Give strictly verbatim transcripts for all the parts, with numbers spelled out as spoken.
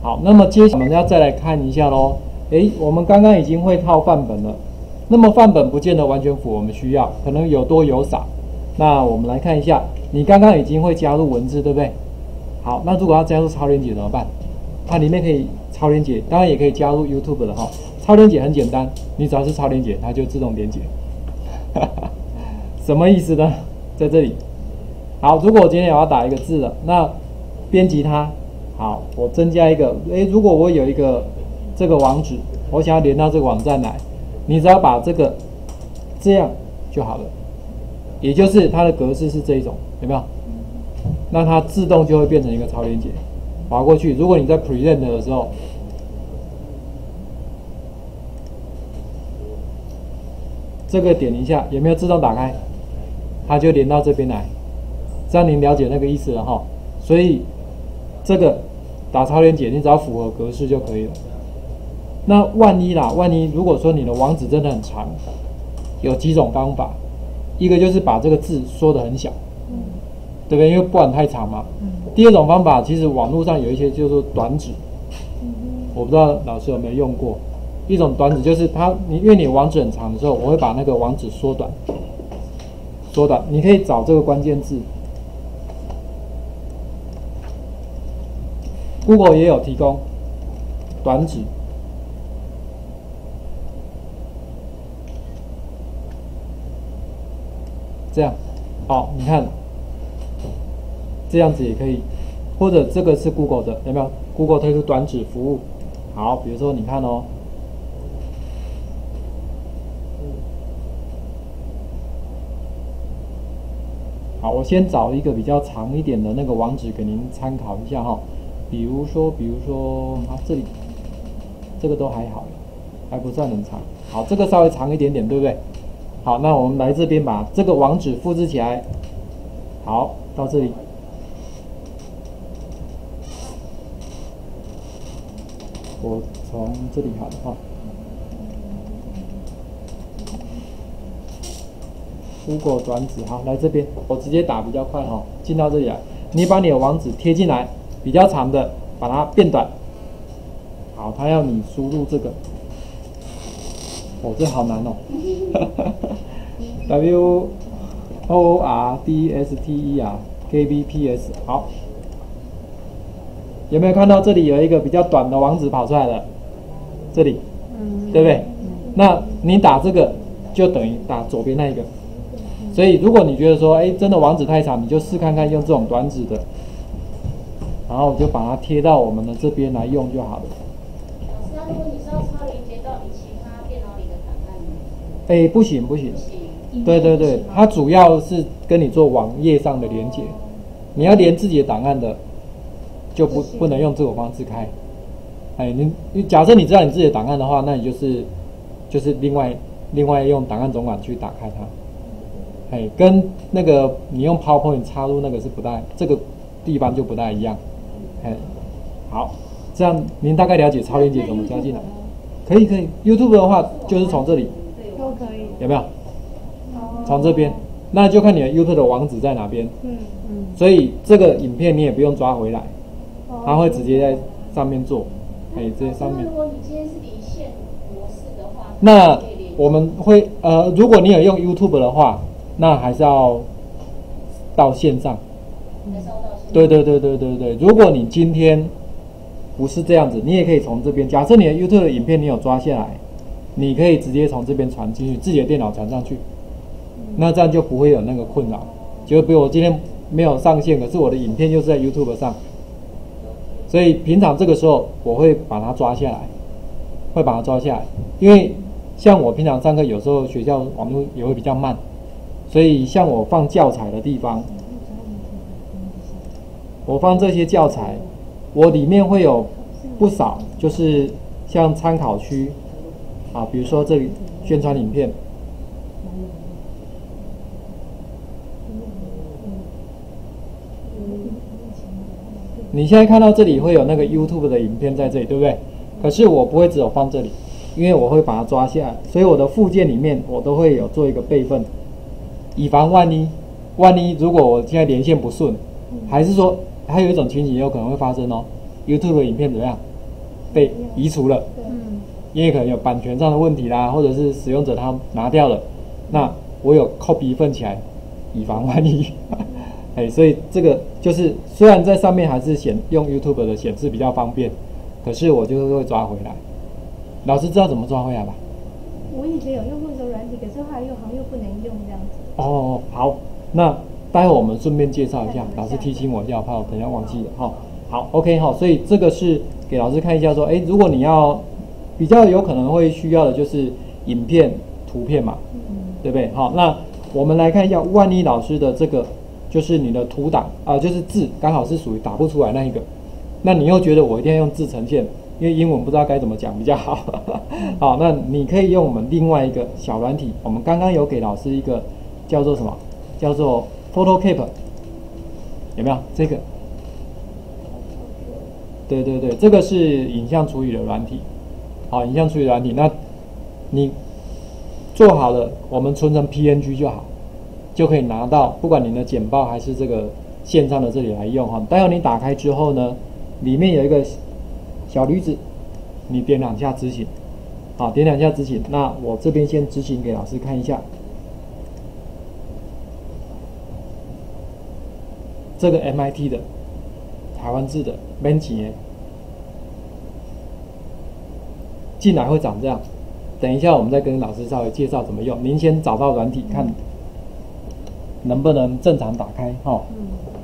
好，那么接下来我们要再来看一下咯。诶，我们刚刚已经会套范本了，那么范本不见得完全符合我们需要，可能有多有少。那我们来看一下，你刚刚已经会加入文字，对不对？好，那如果要加入超连结怎么办？它里面可以超连结，当然也可以加入 YouTube 的哈。超连结很简单，你只要是超连结，它就自动连结。什么意思呢？在这里。好，如果我今天我要打一个字了，那编辑它。好，我增加一个，诶，如果我有一个这个网址，我想要连到这个网站来，你只要把这个这样就好了，也就是它的格式是这一种，有没有？那它自动就会变成一个超连结，划过去。如果你在 present 的时候，这个点一下，有没有自动打开？它就连到这边来，这样您了解那个意思了哈。所以这个打超连结，你只要符合格式就可以了。那万一啦，万一如果说你的网址真的很长，有几种方法，一个就是把这个字缩得很小，嗯、对不对？因为不然太长嘛。嗯、第二种方法，其实网络上有一些就是短指，嗯、我不知道老师有没有用过。一种短指就是它，你因为你网址很长的时候，我会把那个网址缩短，缩短。你可以找这个关键字。Google 也有提供短指，这样，好，你看，这样子也可以，或者这个是 Google 的，有没有 ？Google 推出短指服务，好，比如说你看哦，好，我先找一个比较长一点的那个网址给您参考一下哈。比如说，比如说啊，这里这个都还好，还不算很长。好，这个稍微长一点点，对不对？好，那我们来这边把这个网址复制起来。好，到这里。我从这里好了哈。Google 短指，好，来这边，我直接打比较快哈，进到这里来。你把你的网址贴进来。比较长的，把它变短。好，它要你输入这个，哦，这好难哦。W O R D S T E R K B P S， 好，有没有看到这里有一个比较短的网址跑出来了？这里，对不对？那你打这个就等于打左边那一个。所以如果你觉得说，哎，真的网址太长，你就试看看用这种短指的。然后我就把它贴到我们的这边来用就好了。 老师，那如果你是要超连接到你其他电脑里的档案呢？ 哎，不行不行。对对对，它主要是跟你做网页上的连接。你要连自己的档案的，就不不能用这种方式开。哎，你你假设你知道你自己的档案的话，那你就是就是另外另外用档案总管去打开它。哎，跟那个你用 PowerPoint 插入那个是不大，这个地方就不大一样。哎，好，这样您大概了解超连结怎么加进来？可以可以 ，YouTube 的话就是从这里， 都可以， 有没有？从这边，那就看你的 YouTube 的网址在哪边。 嗯嗯。 所以这个影片你也不用抓回来，它会直接在上面做。哎，这些上面。 如果你今天是离线模式的话， 那我们会呃，如果你有用 YouTube 的话，那还是要到线上。对对对对对对，如果你今天不是这样子，你也可以从这边。假设你的 YouTube 的影片你有抓下来，你可以直接从这边传进去，自己的电脑传上去，那这样就不会有那个困扰。就比如我今天没有上线，可是我的影片就是在 YouTube 上，所以平常这个时候我会把它抓下来，会把它抓下来，因为像我平常上课有时候学校网络也会比较慢，所以像我放教材的地方。我放这些教材，我里面会有不少，就是像参考区啊，比如说这里宣传影片，你现在看到这里会有那个 YouTube 的影片在这里，对不对？可是我不会只有放这里，因为我会把它抓下来，所以我的附件里面我都会有做一个备份，以防万一，万一如果我现在连线不顺，还是说还有一种情形有可能会发生哦 ，YouTube 的影片怎么样被移除了， 嗯， 因为可能有版权上的问题啦，或者是使用者他拿掉了，那我有 copy 一份起来，以防万一。哎，所以这个就是虽然在上面还是显用 YouTube 的显示比较方便，可是我就是会抓回来。老师知道怎么抓回来吧？ 我以前有用过这个软体，可是后来又好像又不能用这样子。 哦，好，那待会我们顺便介绍一下，老师提醒我一下，怕我等一下忘记了哈。好 ，OK 哈，所以这个是给老师看一下说，哎，如果你要比较有可能会需要的就是影片、图片嘛， 嗯， 对不对？好，那我们来看一下，万一老师的这个就是你的图档啊、呃，就是字刚好是属于打不出来那一个，那你又觉得我一定要用字呈现，因为英文不知道该怎么讲比较好。好，那你可以用我们另外一个小软体，我们刚刚有给老师一个叫做什么？叫做 PhotoCap， 有没有这个？对对对，这个是影像处理的软体。好，影像处理软体，那你做好了，我们存成 P N G 就好，就可以拿到，不管你的简报还是这个线上的这里来用哈。待会你打开之后呢，里面有一个小驴子，你点两下执行，好，点两下执行。那我这边先执行给老师看一下，这个 M I T 的台湾制的免钱的。进来会长这样，等一下我们再跟老师稍微介绍怎么用。您先找到软体看能不能正常打开哈、哦。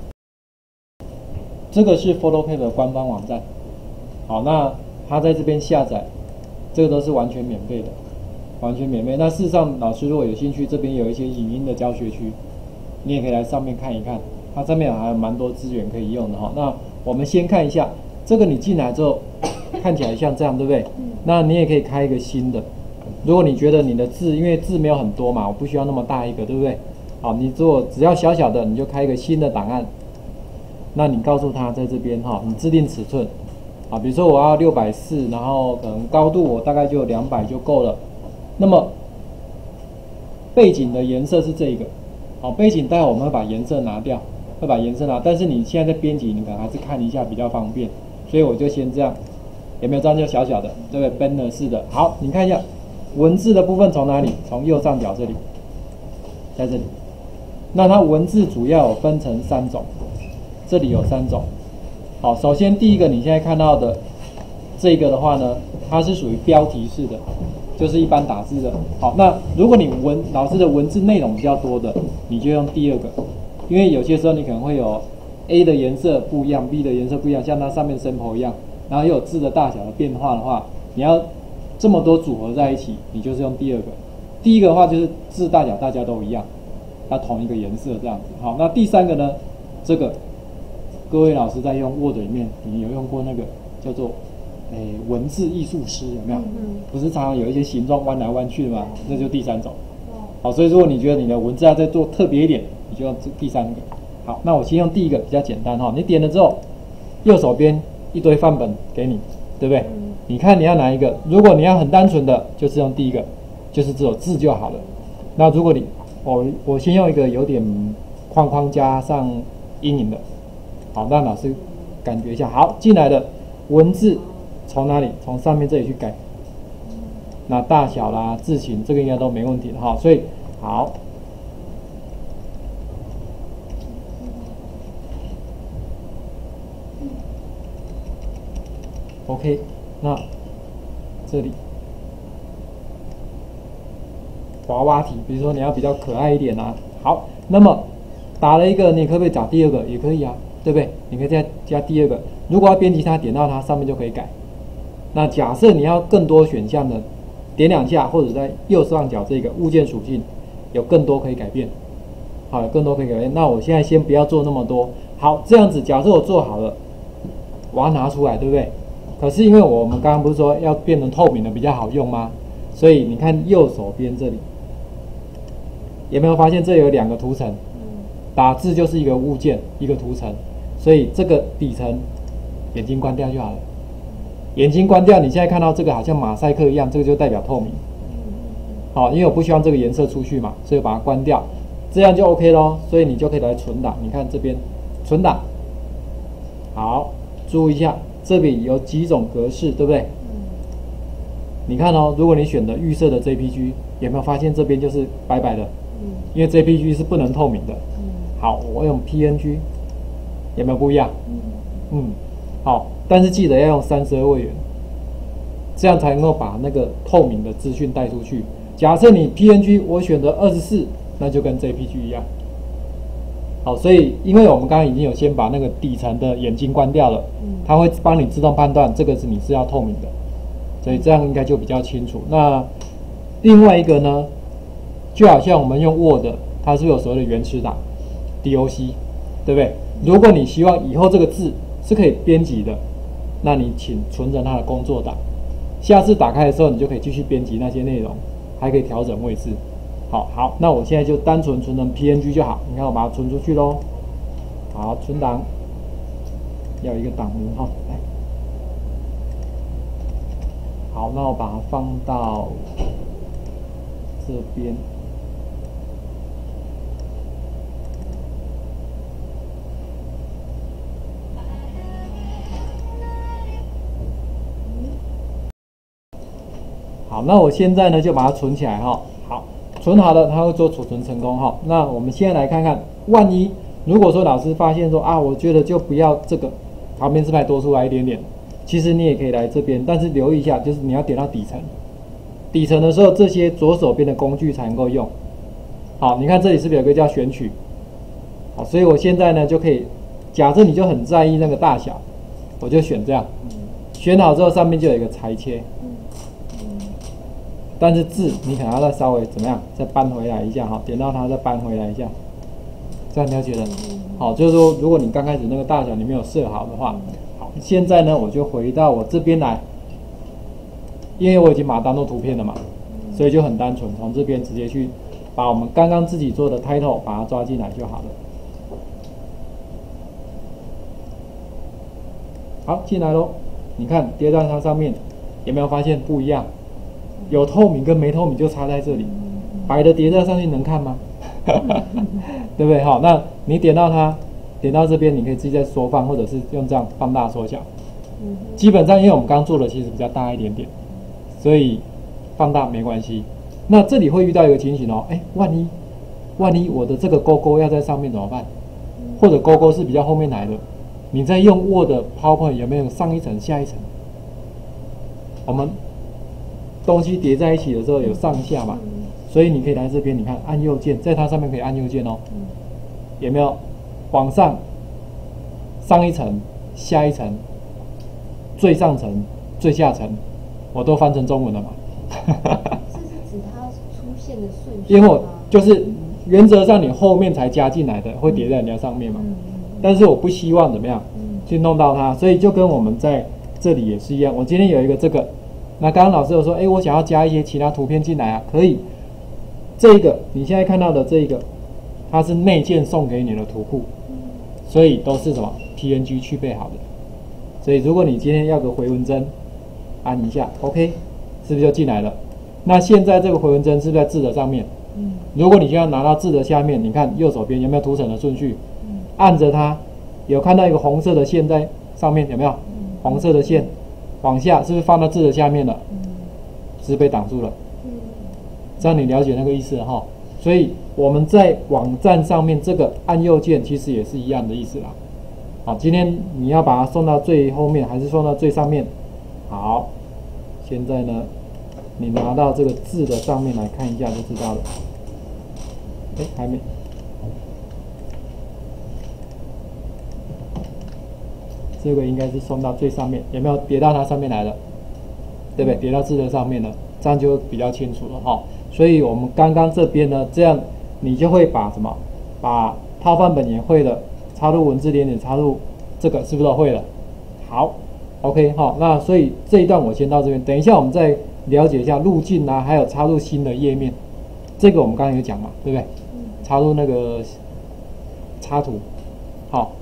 这个是 PhotoCap 的官方网站，好，那它在这边下载，这个都是完全免费的，完全免费。那事实上，老师如果有兴趣，这边有一些影音的教学区，你也可以来上面看一看，它上面还有蛮多资源可以用的哈、哦。那我们先看一下这个，你进来之后看起来像这样，对不对？那你也可以开一个新的，如果你觉得你的字，因为字没有很多嘛，我不需要那么大一个，对不对？好，你做只要小小的，你就开一个新的档案。那你告诉他在这边哈，你制定尺寸，啊，比如说我要六百四，然后可能高度我大概就两百就够了。那么背景的颜色是这个，好，背景待会我们会把颜色拿掉，会把颜色拿，但是你现在在编辑，你可能还是看一下比较方便，所以我就先这样。有没有这样就小小的，对不对 ？banner 式的。好，你看一下文字的部分从哪里？从右上角这里，在这里。那它文字主要有分成三种，这里有三种。好，首先第一个你现在看到的这个的话呢，它是属于标题式的，就是一般打字的。好，那如果你文老师的文字内容比较多的，你就用第二个，因为有些时候你可能会有 A 的颜色不一样 ，B 的颜色不一样，像它上面 sample 一样。然后又有字的大小的变化的话，你要这么多组合在一起，你就是用第二个。第一个的话就是字大小大家都一样，要同一个颜色这样子。好，那第三个呢？这个各位老师在用 Word 里面，你有用过那个叫做诶文字艺术师有没有？ 嗯， 不是常常有一些形状弯来弯去的嘛？那就第三种。好，所以如果你觉得你的文字要再做特别一点，你就用第三个。好，那我先用第一个比较简单哈。你点了之后，右手边一堆范本给你，对不对？嗯、你看你要哪一个？如果你要很单纯的，就是用第一个，就是只有字就好了。那如果你我我先用一个有点框框加上阴影的，好，让老师感觉一下。好，进来的文字从哪里？从上面这里去改。那大小啦、字形这个应该都没问题的哈。所以好。OK， 那这里娃娃体，比如说你要比较可爱一点啊。好，那么打了一个，你可不可以打第二个？也可以啊，对不对？你可以再加第二个。如果要编辑它，点到它上面就可以改。那假设你要更多选项的，点两下或者在右上角这个物件属性有更多可以改变。好，有更多可以改变。那我现在先不要做那么多。好，这样子，假设我做好了，我要拿出来，对不对？可是因为我们刚刚不是说要变成透明的比较好用吗？所以你看右手边这里，有没有发现这有两个图层？打字就是一个物件，一个图层，所以这个底层眼睛关掉就好了。眼睛关掉，你现在看到这个好像马赛克一样，这个就代表透明。好，因为我不希望这个颜色出去嘛，所以把它关掉，这样就 OK 咯。所以你就可以来存档。你看这边存档，好，注意一下。 这里有几种格式，对不对？你看哦，如果你选的预设的 J P G， 有没有发现这边就是白白的？嗯，因为 J P G 是不能透明的。嗯，好，我用 P N G， 有没有不一样？嗯，嗯，好，但是记得要用三十二位元，这样才能够把那个透明的资讯带出去。假设你 P N G 我选择二十四，那就跟 J P G 一样。好，所以因为我们刚刚已经有先把那个底层的眼睛关掉了，嗯，它会帮你自动判断这个是你是要透明的。所以这样应该就比较清楚。那另外一个呢，就好像我们用 Word， 它是有所谓的原始档 D O C， 对不对？如果你希望以后这个字是可以编辑的，那你请存着它的工作档，下次打开的时候你就可以继续编辑那些内容，还可以调整位置。好好，那我现在就单纯存成 P N G 就好。你看我把它存出去咯。好，存档要一个档名哈，来。好，那我把它放到这边。好，那我现在呢就把它存起来哈。好，存好了，它会做储存成功哈。那我们现在来看看，万一如果说老师发现说啊，我觉得就不要这个，旁边是不是还多出来一点点？其实你也可以来这边，但是留意一下，就是你要点到底层。底层的时候，这些左手边的工具才能够用。好，你看这里是不是有个叫选取？好，所以我现在呢就可以，假设你就很在意那个大小，我就选这样。选好之后，上面就有一个裁切。但是字你可能要再稍微怎么样，再搬回来一下哈，点到它再搬回来一下，这样了解了。好，就是说如果你刚开始那个大小你没有设好的话。现在呢，我就回到我这边来，因为我已经把它当做图片了嘛，所以就很单纯，从这边直接去把我们刚刚自己做的 title 把它抓进来就好了。好，进来咯。你看叠在它上面，有没有发现不一样？有透明跟没透明就差在这里，白的叠在上去能看吗？对不对？好，那你点到它。点到这边，你可以自己再缩放，或者是用这样放大缩小。嗯、基本上，因为我们刚做的其实比较大一点点，所以放大没关系。那这里会遇到一个情形哦，哎，万一万一我的这个勾勾要在上面怎么办？或者勾勾是比较后面来的，你在用 Word、PowerPoint 有没有上一层、下一层？我们东西叠在一起的时候有上下嘛，所以你可以来这边，你看按右键，在它上面可以按右键哦，有没有？往上，上一层、下一层、最上层、最下层，我都翻成中文了嘛？ 这是指它出现的顺序。 因为我就是原则上你后面才加进来的，会叠在人家上面嘛。嗯、但是我不希望怎么样去弄到它，所以就跟我们在这里也是一样。我今天有一个这个，那刚刚老师有说，哎，我想要加一些其他图片进来啊，可以。这一个你现在看到的这一个，它是内建送给你的图库。所以都是什么 P N G 去备好的，所以如果你今天要个回纹针，按一下 OK， 是不是就进来了？那现在这个回纹针是不是在字的上面？嗯。如果你现在拿到字的下面，你看右手边有没有图层的顺序？嗯。按着它，有看到一个红色的线在上面，有没有？嗯、红色的线往下，是不是放到字的下面了？嗯。是不是被挡住了？嗯。这样你了解那个意思了哈？所以我们在网站上面这个按右键其实也是一样的意思啦。好，今天你要把它送到最后面还是送到最上面？好，现在呢，你拿到这个字的上面来看一下就知道了。哎，还没。这个应该是送到最上面，有没有叠到它上面来了？对不对？叠到字的上面了，这样就比较清楚了哈。所以我们刚刚这边呢，这样你就会把什么，把套范本也会了，插入文字连点，插入这个是不是都会了？好 ，OK 哈，那所以这一段我先到这边，等一下我们再了解一下路径啊，还有插入新的页面，这个我们刚才有讲嘛，对不对？插入那个插图，好，